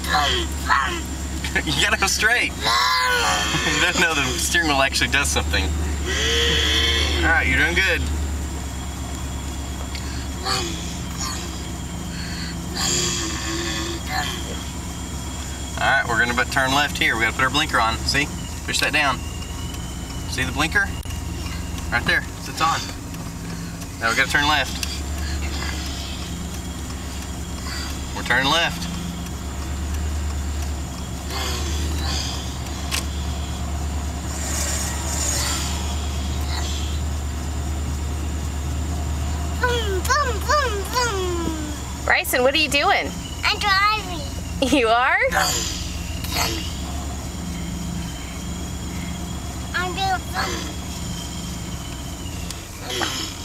You gotta go straight. You don't know the steering wheel actually does something. Alright, you're doing good. Alright, we're gonna turn left here. We gotta put our blinker on. See? Push that down. See the blinker? Right there. It's on. Now we gotta turn left. We're turning left. Bryson, what are you doing? I'm driving. You are? I'm doing fun.